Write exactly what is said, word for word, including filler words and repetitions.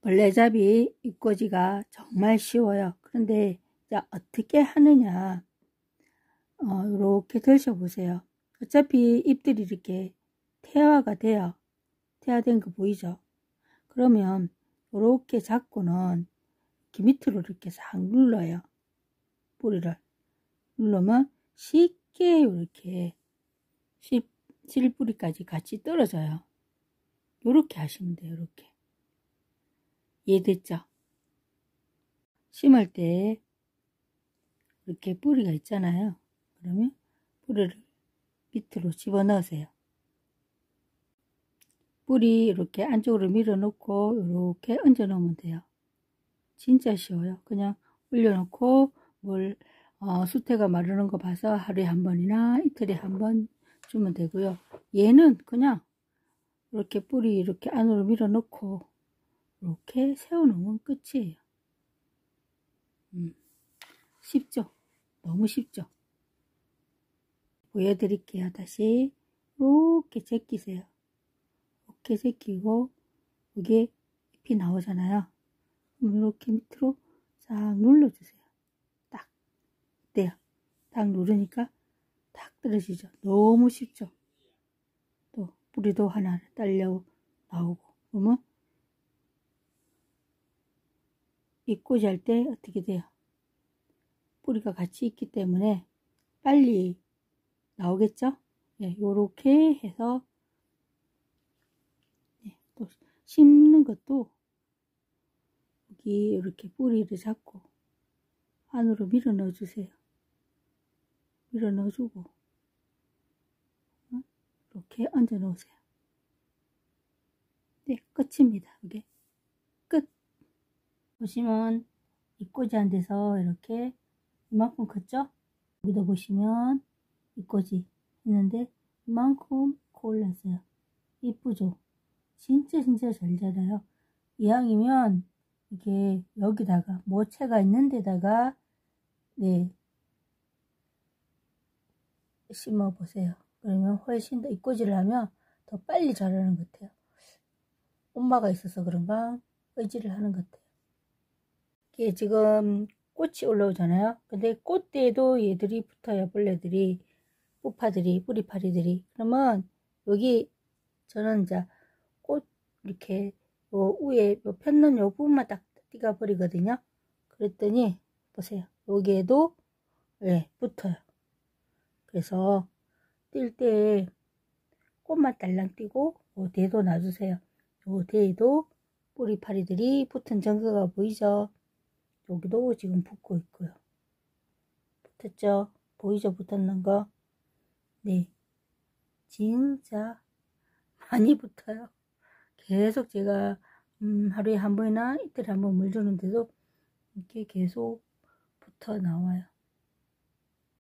벌레잡이 입꼬지가 정말 쉬워요. 그런데 자, 어떻게 하느냐, 어, 이렇게 드셔보세요. 어차피 잎들이 이렇게 태화가 돼요. 태화된 거 보이죠? 그러면 이렇게 잡고는 이렇게 밑으로 이렇게 싹 눌러요. 뿌리를 누르면 쉽게 이렇게 씨, 실뿌리까지 같이 떨어져요. 이렇게 하시면 돼요. 이렇게. 이해됐죠? 심을 때 이렇게 뿌리가 있잖아요. 그러면 뿌리를 밑으로 집어넣으세요. 뿌리 이렇게 안쪽으로 밀어놓고 이렇게 얹어 놓으면 돼요. 진짜 쉬워요. 그냥 올려놓고 물 어, 수태가 마르는 거 봐서 하루에 한 번이나 이틀에 한 번 주면 되고요. 얘는 그냥 이렇게 뿌리 이렇게 안으로 밀어놓고 이렇게 세워놓으면 끝이에요. 음, 쉽죠? 너무 쉽죠? 보여드릴게요. 다시 이렇게 제끼세요. 이렇게 제끼고 이게 잎이 나오잖아요. 그럼 이렇게 밑으로 싹 눌러주세요. 딱 돼요. 딱 누르니까 딱 떨어지죠. 너무 쉽죠? 또 뿌리도 하나 딸려 나오고. 그러면 잎꽂이 할 때 어떻게 돼요? 뿌리가 같이 있기 때문에 빨리 나오겠죠? 예, 요렇게 해서 예, 또 심는 것도 여기 이렇게 뿌리를 잡고 안으로 밀어 넣어 주세요. 밀어 넣어 주고 이렇게 얹어 놓으세요. 네, 끝입니다. 이게 끝. 보시면 잎꽂이 한 데서 이렇게 이만큼 컸죠? 여기도 보시면 잎꽂이 했는데 이만큼 올랐어요. 이쁘죠? 진짜 진짜 잘 자라요. 이왕이면 이게 여기다가 모체가 있는 데다가 네 심어 보세요. 그러면 훨씬 더 잎꽂이를 하면 더 빨리 자라는 것 같아요. 엄마가 있어서 그런가 의지를 하는 것 같아요. 이게 지금 꽃이 올라오잖아요. 근데 꽃대에도 얘들이 붙어요. 벌레들이, 뿌파들이, 뿌리파리들이. 그러면 여기 저는 이제 꽃 이렇게 요 위에 요 폈는 요 부분만 딱 띄가 버리거든요. 그랬더니 보세요. 여기에도 예, 붙어요. 그래서 뛸 때 꽃만 딸랑 띄고 요 대도 놔주세요. 요 대에도 뿌리파리들이 붙은 증거가 보이죠? 여기도 지금 붙고 있고요. 붙었죠? 보이죠? 붙었는 거? 네. 진짜 많이 붙어요. 계속 제가 음, 하루에 한 번이나 이틀에 한 번 물 주는데도 이렇게 계속 붙어 나와요.